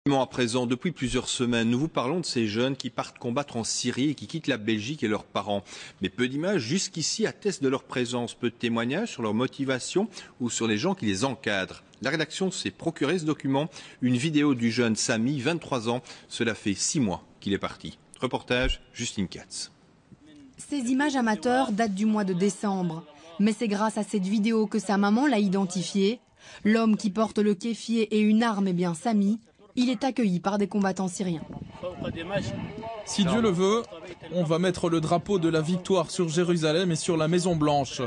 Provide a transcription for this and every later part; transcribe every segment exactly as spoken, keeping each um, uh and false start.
À présent, depuis plusieurs semaines, nous vous parlons de ces jeunes qui partent combattre en Syrie et qui quittent la Belgique et leurs parents. Mais peu d'images jusqu'ici attestent de leur présence. Peu de témoignages sur leur motivation ou sur les gens qui les encadrent. La rédaction s'est procuré ce document, une vidéo du jeune Sami, vingt-trois ans. Cela fait six mois qu'il est parti. Reportage, Justine Katz. Ces images amateurs datent du mois de décembre. Mais c'est grâce à cette vidéo que sa maman l'a identifié. L'homme qui porte le kéfier et une arme est bien Sami. Il est accueilli par des combattants syriens. Si Dieu le veut, on va mettre le drapeau de la victoire sur Jérusalem et sur la Maison Blanche.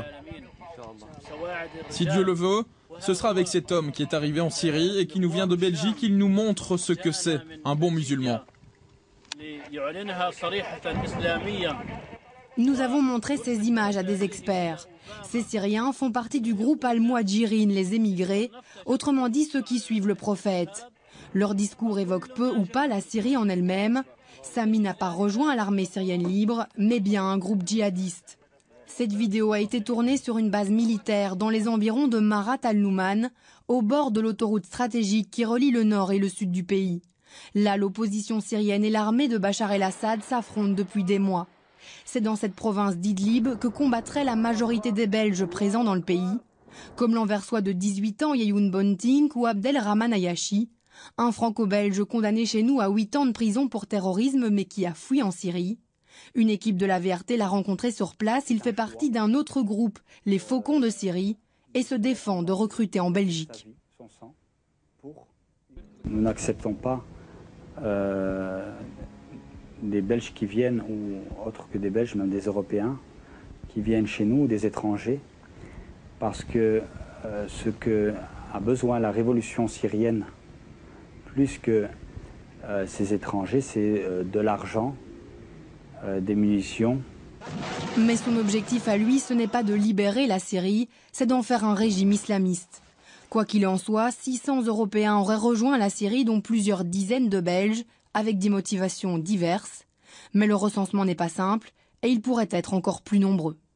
Si Dieu le veut, ce sera avec cet homme qui est arrivé en Syrie et qui nous vient de Belgique. Il nous montre ce que c'est, un bon musulman. Nous avons montré ces images à des experts. Ces Syriens font partie du groupe Al-Muhajirin, les émigrés, autrement dit ceux qui suivent le prophète. Leur discours évoque peu ou pas la Syrie en elle-même. Sami n'a pas rejoint l'armée syrienne libre, mais bien un groupe djihadiste. Cette vidéo a été tournée sur une base militaire dans les environs de Marat al-Nouman, au bord de l'autoroute stratégique qui relie le nord et le sud du pays. Là, l'opposition syrienne et l'armée de Bachar el-Assad s'affrontent depuis des mois. C'est dans cette province d'Idlib que combattrait la majorité des Belges présents dans le pays, comme l'anversois de dix-huit ans Yeyoun Bontink ou Abdelrahman Ayashi, un franco-belge condamné chez nous à huit ans de prison pour terrorisme mais qui a fui en Syrie. Une équipe de la V R T l'a rencontré sur place. Il fait partie d'un autre groupe, les Faucons de Syrie, et se défend de recruter en Belgique. Nous n'acceptons pas euh, des Belges qui viennent, ou autres que des Belges, même des Européens, qui viennent chez nous, des étrangers, parce que euh, ce que a besoin la révolution syrienne, plus que euh, ces étrangers, c'est euh, de l'argent, euh, des munitions. Mais son objectif à lui, ce n'est pas de libérer la Syrie, c'est d'en faire un régime islamiste. Quoi qu'il en soit, six cents Européens auraient rejoint la Syrie, dont plusieurs dizaines de Belges, avec des motivations diverses. Mais le recensement n'est pas simple et ils pourraient être encore plus nombreux.